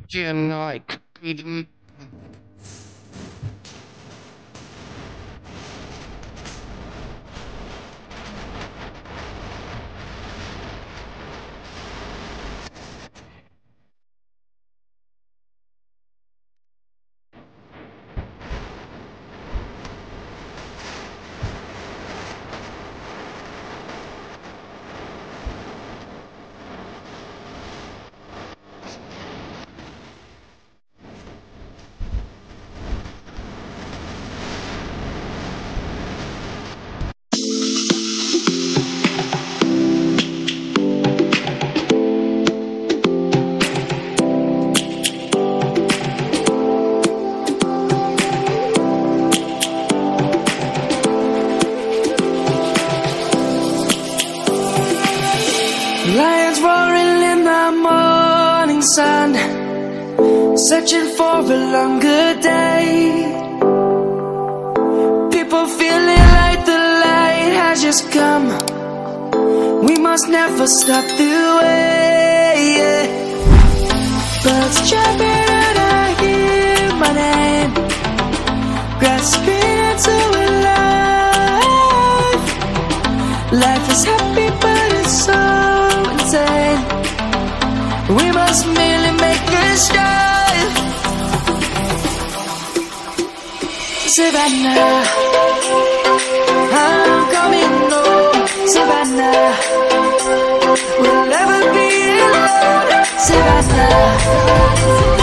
Jim, like, lions roaring in the morning sun, searching for a longer day. People feeling like the light has just come. We must never stop the way. Birds chirping and I hear my name, grasping into a life. Life is happy but it's so insane. We must merely make a start. Savannah, I'm coming home. Savannah, we'll never be alone. Savannah.